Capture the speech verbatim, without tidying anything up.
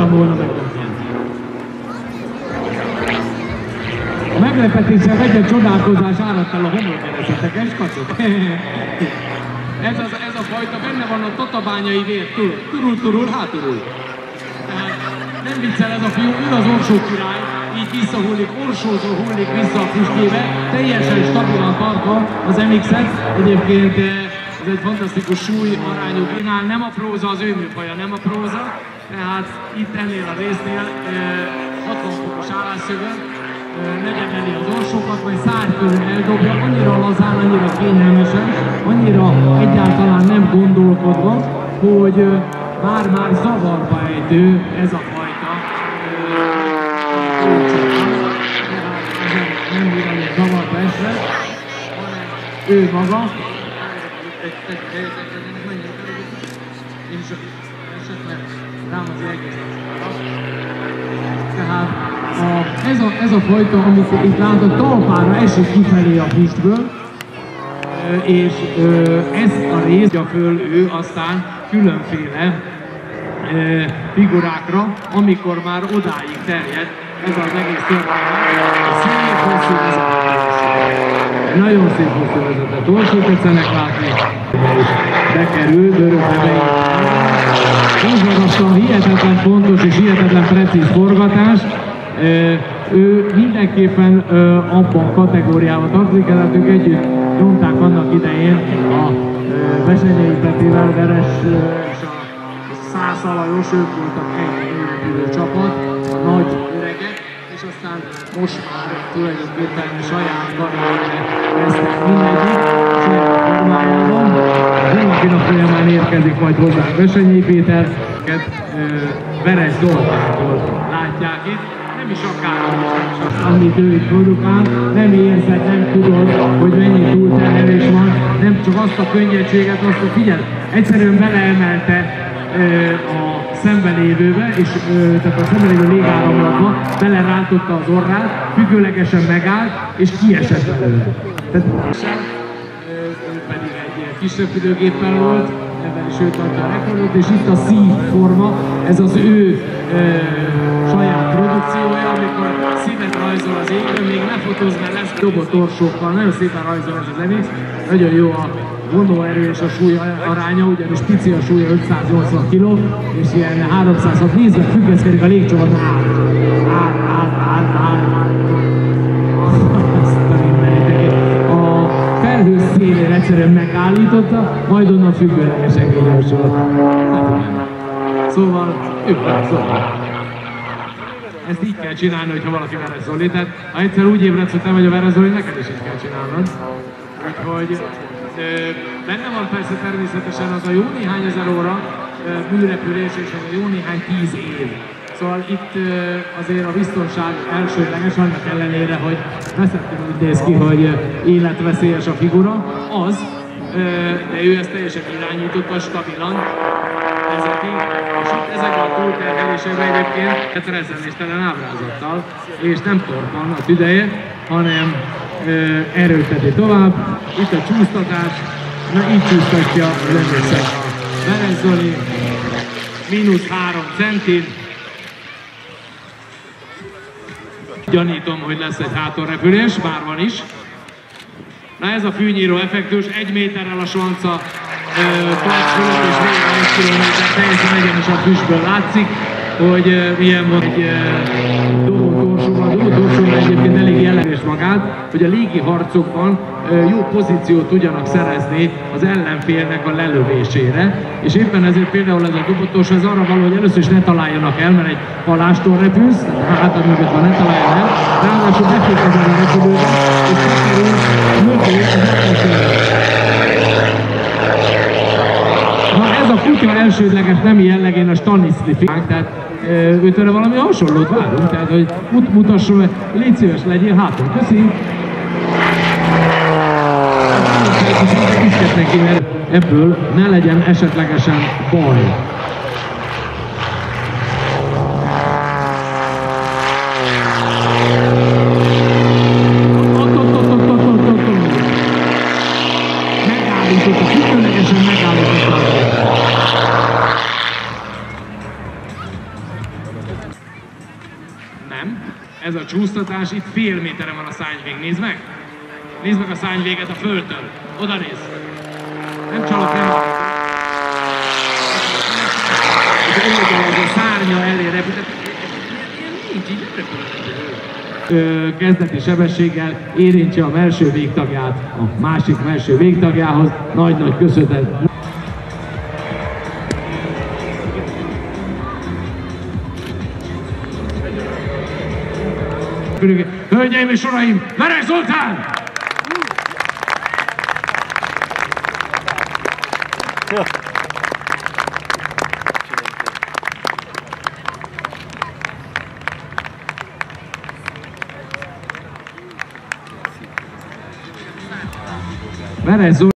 tudtam volna meglepni. A meglepetéssel egyet csodálkozás áradt el a homlokkereszeteken, és kacok. Ez, az, ez a fajta benne van a tatabányai vér, turul, turul, hátulul. Tehát nem viccel ez a fiú, ő az orsó király, így visszahullik, orsózó hullik vissza a füstjébe, teljesen stabilan tartva az em iksz-et. Egyébként ez egy fantasztikus súly arányú kínál, nem a próza az ő műfaja, nem a próza, tehát itt ennél a résznél hatvan fokos állásszögön negyedeli az orsókat, majd száj körül eldobja, annyira lazán, annyira kényelmesen, annyira egyáltalán nem gondolkodva, hogy már-már zavarba ejtő ez a fajta nem ugyanúgy zavarba esve, hanem ő maga. Én is esetleg rám az egész. Tehát a, ez, a, ez a fajta, amit itt látod, talpára esik kifelé a füstből, és ezt a részt adja föl ő aztán különféle figurákra, amikor már odáig terjed ez az egész történet. Szép hosszú vezetett. Nagyon szép hosszú vezetett orsót tetszenek látni. Bekerül, dörögbe Borzalmasan hihetetlen fontos és hihetetlen precíz forgatás. Ő mindenképpen abban a kategóriában tartozik, tehát ők együtt nyomták annak idején a Besenyei Petivel, Veres és a Szász Alajos, ők voltak egy épülő csapat, a nagy öregek, és aztán most már tulajdonképpen saját karrierre vesznek mindegyik, saját formájában. Holnapi nap folyamán érkezik majd hozzánk Besenyei Péter, Veres Zoltántól látják itt. Nem is akárhogy, amit ő itt produkál, nem érzed, nem tudod, hogy mennyi túlterhelés van, nem csak azt a könnyedséget, azt a figyel, egyszerűen beleemelte e, a szembelévőbe, és e, tehát a szembelévő légáramlatba belerántotta az orrát, függőlegesen megállt, és kiesett belőle. Tehát ő pedig egy kisebb időgéppel volt, ebben is ő tartja a rekordot, és itt a szívforma, ez az ő e, saját produkciója, amikor szívet rajzol az égben, még ne fotózz, mert lesz dobott orsókkal, nagyon szépen rajzol ez az em iksz, nagyon jó a vonóerő és a súly aránya, ugyanis pici a súlya ötszáznyolcvan kiló, és ilyen háromszázhat nézve függeszkedik a légcsavon, áll, áll, áll, áll, áll, áll. A felhő szélén egyszerűen megállította, majd onnan függőlegesen kényelmesült. Szóval, ők rajzolnak. Ezt így kell csinálni, hogyha valaki Veres Zoli. Tehát ha egyszer úgy ébredsz, hogy te vagy a Veres Zoli, neked is így kell csinálnod. Úgyhogy benne van persze természetesen az a jó néhány ezer óra műrepülés és az a jó néhány tíz év. Szóval itt azért a biztonság elsődleges, annak ellenére, hogy veszettük úgy néz ki, hogy életveszélyes a figura, az, de ő ezt teljesen irányította, stabilan vezeti, és itt ezekben a túlterhelésekben egyébként rezzenéstelen ábrázattal, és nem torpan a tüdeje, hanem ö, erőlteti tovább. Itt a csúsztatás, na így csúsztatja rendesen a Veres Zoli, mínusz három centin. Gyanítom, hogy lesz egy hátorrepülés, bár van is. Na ez a fűnyíró effektus, egy méterrel a svanca perc fölött és végre egy kilométer, teljesen egyenesen a füstből látszik, hogy milyen van egy dobott orsóval. A dobott orsóval egyébként elég jellegés magát, hogy a légi harcokban jó pozíciót tudjanak szerezni az ellenfélnek a lelövésére, és éppen ezért például ez a dobott orsó ez arra való, hogy először is ne találjanak el, mert egy palástól repülsz, hátad mögött van, ne találjon el, ráadásul befékezed a repülőbe, és bekerül mögé az ellenfélre. Ez a kutya elsődleges nemi jellegén a Stanisli fiánk, tehát e, őtőle valami hasonlót várunk, tehát hogy mut, mutasson, légy szíves, legyél hátul, köszi! Neki, mert ebből ne legyen esetlegesen baj. Megállított, különlegesen megállított. csúsztatás, itt fél méterre van a szárnyvég, nézd meg! Nézd meg a szárnyvéget a földtől, oda nézd! Nem csalok, nem csalok. Az a szárnya elé repült, nincs, így nem repülhet. Kezdeti sebességgel érintse a melső végtagját a másik melső végtagjához. Nagy-nagy köszönet. Hölgyeim és uraim, Veres Zoltán! Veres Zoltán!